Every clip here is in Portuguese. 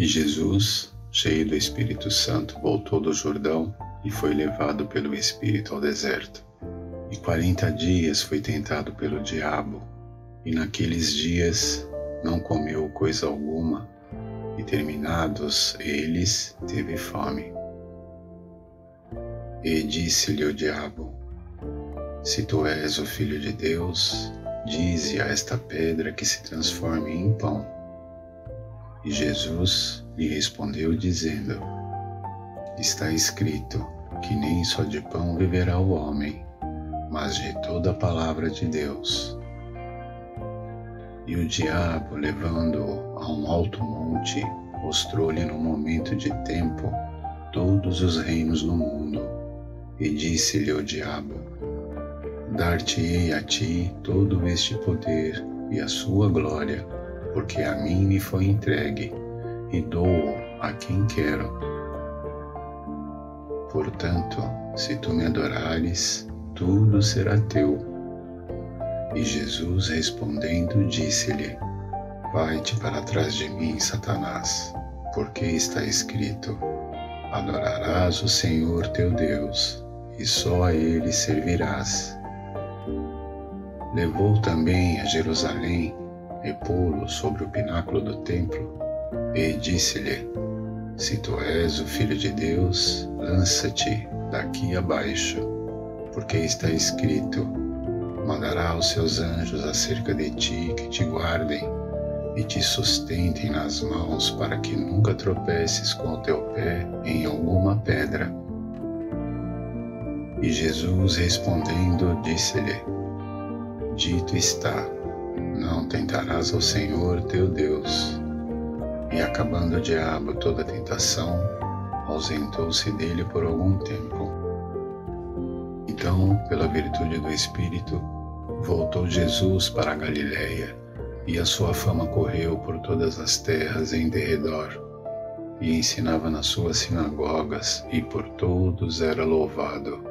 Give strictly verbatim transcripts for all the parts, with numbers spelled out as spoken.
E Jesus, cheio do Espírito Santo, voltou do Jordão e foi levado pelo Espírito ao deserto. E quarenta dias foi tentado pelo diabo, e naqueles dias não comeu coisa alguma, e terminados eles, teve fome. E disse-lhe o diabo: Se tu és o Filho de Deus, dize a esta pedra que se transforme em pão. E Jesus lhe respondeu dizendo: Está escrito que nem só de pão viverá o homem, mas de toda a palavra de Deus. E o diabo, levando-o a um alto monte, mostrou-lhe no momento de tempo todos os reinos do mundo, e disse-lhe o diabo: Dar-te-ei a ti todo este poder e a sua glória, porque a mim me foi entregue, e dou-o a quem quero. Portanto, se tu me adorares, tudo será teu. E Jesus respondendo disse-lhe: Vai-te para trás de mim, Satanás, porque está escrito: Adorarás o Senhor teu Deus, e só a Ele servirás. Levou também a Jerusalém e pô-lo sobre o pináculo do templo, e disse-lhe: Se tu és o Filho de Deus, lança-te daqui abaixo, porque está escrito: Mandará os seus anjos acerca de ti que te guardem e te sustentem nas mãos para que nunca tropeces com o teu pé em alguma pedra. E Jesus respondendo disse-lhe: Dito está, não tentarás ao Senhor teu Deus. E acabando o diabo toda a tentação, ausentou-se dele por algum tempo. Então, pela virtude do Espírito, voltou Jesus para a Galiléia, e a sua fama correu por todas as terras em derredor, e ensinava nas suas sinagogas, e por todos era louvado.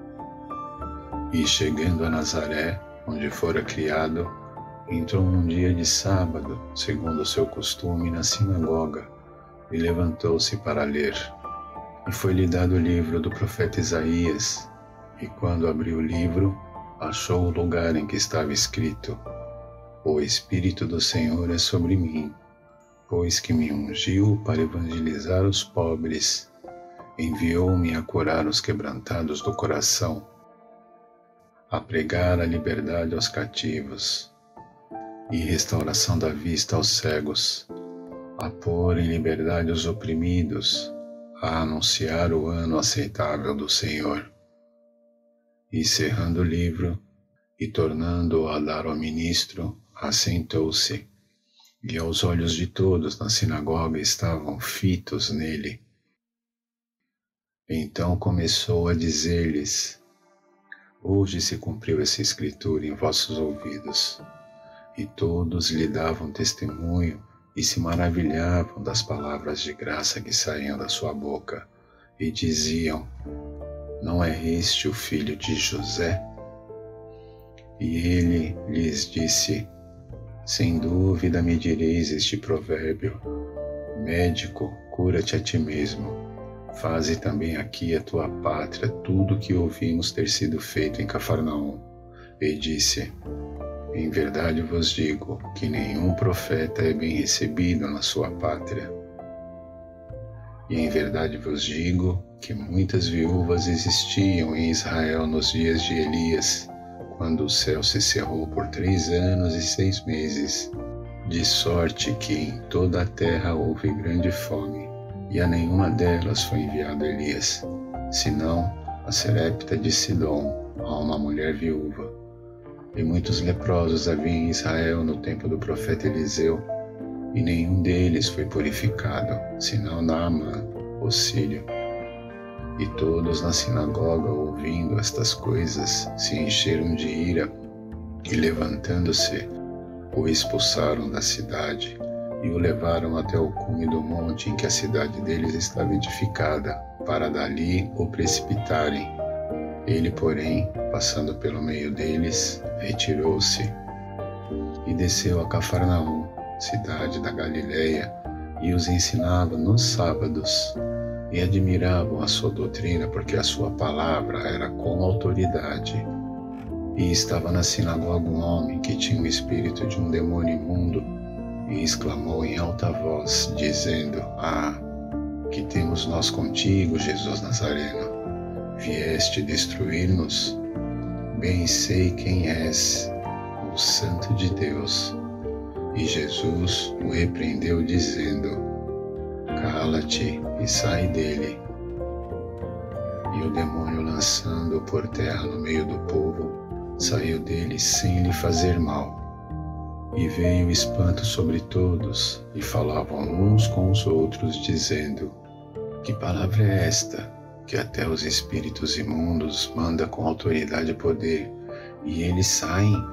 E chegando a Nazaré, onde fora criado, entrou num dia de sábado, segundo o seu costume, na sinagoga, e levantou-se para ler. E foi-lhe dado o livro do profeta Isaías, e quando abriu o livro, achou o lugar em que estava escrito: O Espírito do Senhor é sobre mim, pois que me ungiu para evangelizar os pobres, enviou-me a curar os quebrantados do coração, a pregar a liberdade aos cativos e restauração da vista aos cegos, a pôr em liberdade os oprimidos, a anunciar o ano aceitável do Senhor. E cerrando o livro, e tornando-o a dar ao ministro, assentou-se, e aos olhos de todos na sinagoga estavam fitos nele. Então começou a dizer-lhes: Hoje se cumpriu essa escritura em vossos ouvidos. E todos lhe davam testemunho e se maravilhavam das palavras de graça que saíam da sua boca, e diziam: Não é este o filho de José? E ele lhes disse: Sem dúvida me direis este provérbio: Médico, cura-te a ti mesmo. Faze também aqui a tua pátria tudo o que ouvimos ter sido feito em Cafarnaum. E disse: Em verdade vos digo que nenhum profeta é bem recebido na sua pátria. E em verdade vos digo que muitas viúvas existiam em Israel nos dias de Elias, quando o céu se cerrou por três anos e seis meses, de sorte que em toda a terra houve grande fome, e a nenhuma delas foi enviado Elias, senão a Serepta de Sidom, a uma mulher viúva. E muitos leprosos havia em Israel no tempo do profeta Eliseu, e nenhum deles foi purificado, senão Naamã, o sírio. E todos na sinagoga, ouvindo estas coisas, se encheram de ira, e levantando-se, o expulsaram da cidade, e o levaram até o cume do monte em que a cidade deles estava edificada, para dali o precipitarem. Ele, porém, passando pelo meio deles, retirou-se e desceu a Cafarnaum, cidade da Galiléia, e os ensinava nos sábados, e admiravam a sua doutrina porque a sua palavra era com autoridade. E estava na sinagoga um homem que tinha o espírito de um demônio imundo, e exclamou em alta voz, dizendo: Ah, que temos nós contigo, Jesus Nazareno? Vieste destruir-nos? Bem sei quem és, o Santo de Deus. E Jesus o repreendeu, dizendo: Cala-te e sai dele. E o demônio, lançando-o por terra no meio do povo, saiu dele sem lhe fazer mal. E veio espanto sobre todos, e falavam uns com os outros, dizendo: Que palavra é esta, que até os espíritos imundos manda com autoridade e poder, e eles saem?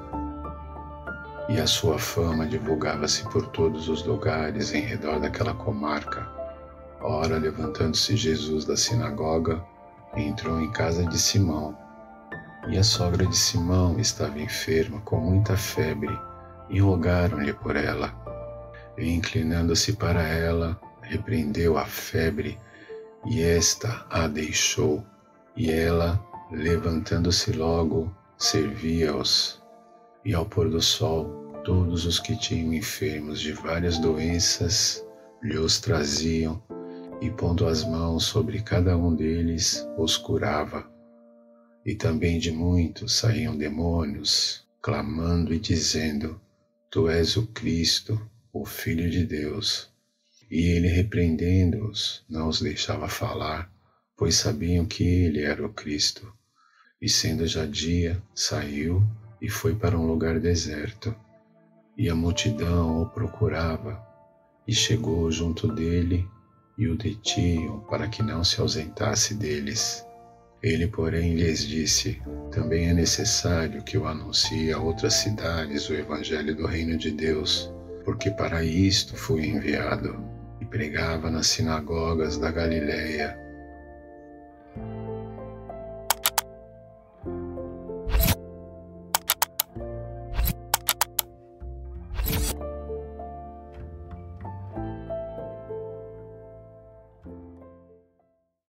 E a sua fama divulgava-se por todos os lugares em redor daquela comarca. Ora, levantando-se Jesus da sinagoga, entrou em casa de Simão. E a sogra de Simão estava enferma com muita febre, e rogaram-lhe por ela. E inclinando-se para ela, repreendeu a febre, e esta a deixou, e ela, levantando-se logo, servia-os. E ao pôr do sol, todos os que tinham enfermos de várias doenças lhos traziam, e pondo as mãos sobre cada um deles, os curava. E também de muitos saíam demônios, clamando e dizendo: Tu és o Cristo, o Filho de Deus. E ele, repreendendo-os, não os deixava falar, pois sabiam que ele era o Cristo. E sendo já dia, saiu e foi para um lugar deserto. E a multidão o procurava, e chegou junto dele, e o detiam para que não se ausentasse deles. Ele, porém, lhes disse: Também é necessário que eu anuncie a outras cidades o evangelho do reino de Deus, porque para isto fui enviado. E pregava nas sinagogas da Galileia,